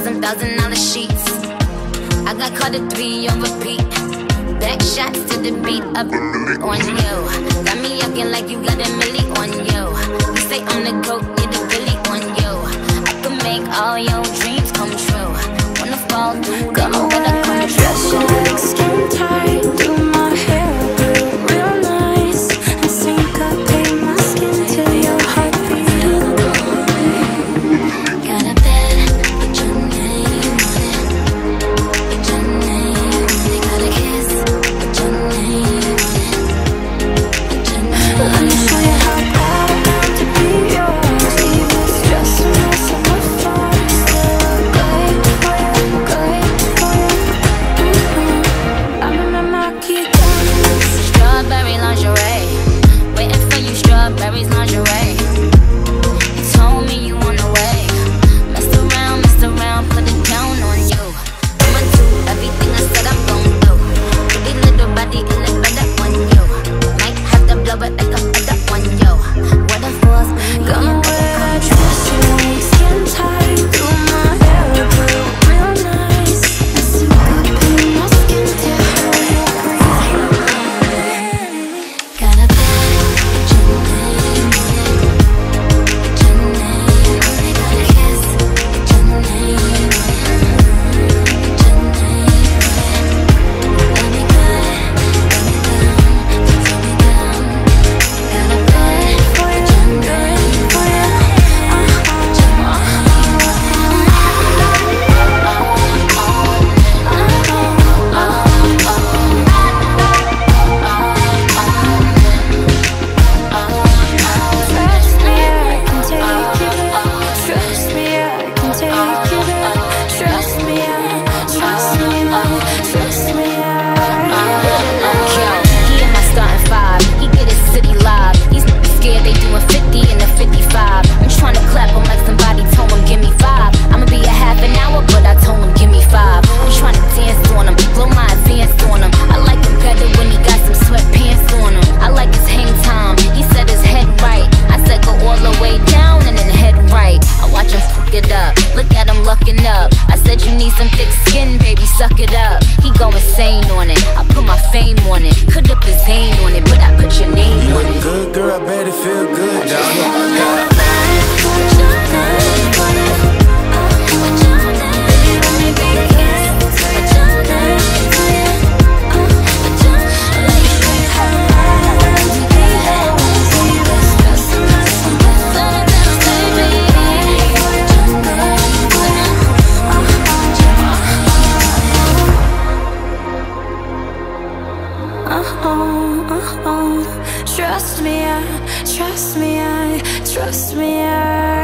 them $1,000 sheets. I got caught at 3 on repeat. Back shots to the beat of on you. Got me yucking like you got a milli on you. You say I'm the goat, get the billy on you. I can make all your dreams come true. Wanna fall through, then you better come true. Like skin tight, do my hair real nice, and syncopate my skin till your heartbeat. Got a bed, put your name on it. Put your name on it. Got a kiss, put your name on it. Put your name on it. Let me show you how proud I am to be yours. Even stress and mess up my thoughts. Great for you, great for you. I'm in my Marquee diamonds. Strawberry lingerie, waiting for you, strawberries lingerie. You told me you on the way. Messed around, put it down on you. I'ma do everything I said I'm gon' do. Pretty little body, it look better on you. Might have to blow it like a feather on you. What if was me? Gonna wear that dress, like skin tight, do my hair real nice, and syncopate my skin till your breathe. Got a bed, put your name on it. Put your name on it. Got a kiss, put your name on it. Put your name on it. Let me good, let me down, let me down. Got a bed, For put you, your great name for on you. Trust me, I can take you there. Trust me, I can take you there. Trust me, trust me, Yo, he in my starting five. He get his city live. He's scared they doing 50 in the 55. I'm trying to clap him like somebody told him give me 5. I'ma be a half an hour, but I told him give me 5. I'm trying to dance on him, blow my advance on him. I like him better when he got some sweatpants on him. I like his hang time. He said his head right. I said go all the way down and then head right. I watch him fuck it up. Look at him looking up. I said you need some thick skin, baby, suck it up. He go insane on it. I put my fame on it. Could up his name on it, but I put your name on it. Good girl, I bet it feel good, dog. Trust me, trust me, trust me.